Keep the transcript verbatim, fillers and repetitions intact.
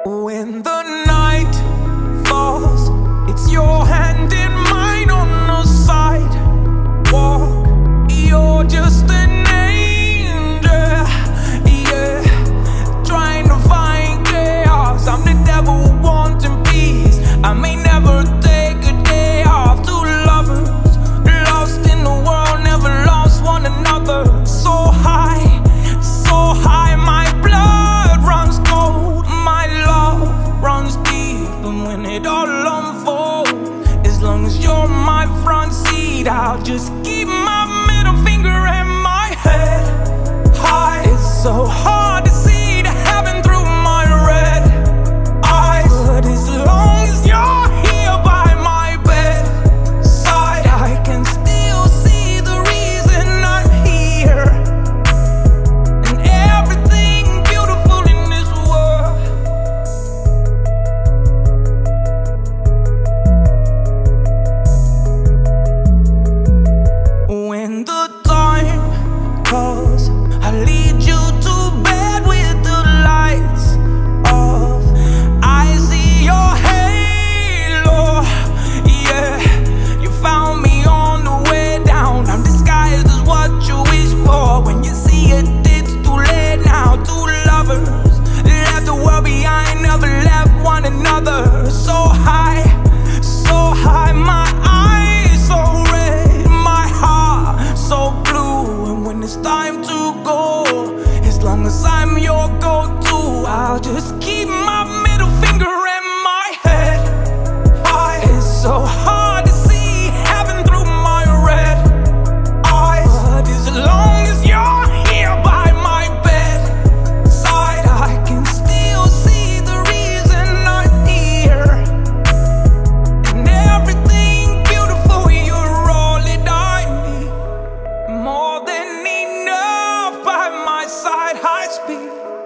When the night falls, it's your hand in mine on the sidewalk. You're just an angel, yeah, trying to find chaos. I'm the devil wanting peace. I may never take a day off. Two lovers lost in the world, never lost one another. So high, so high, my blood runs cold, my love runs deep. And when it all unfolds, as long as you're my front seat, I'll just keep my middle finger and my head high. It's so hard to see the heaven through my red eyes, but as long as you're here by my bedside, I can still see the reason I'm here. And everything beautiful in this world. When the time calls, I lead you to bed with the lights off. I see your halo, yeah. You found me on the way down. I'm disguised as what you wish for. When you see it, it's too late now. Two lovers left the world behind, never left one another. So high, so high, my eyes so red, my heart so blue. And when it's time to go, as long as I'm your go-to, I'll just keep my middle finger and my head high. It's so hard to see heaven through my red eyes, but as long as you're here by my bedside, I can still see the reason I'm here. And everything beautiful, you're all that I need. More than enough by my side, high speed.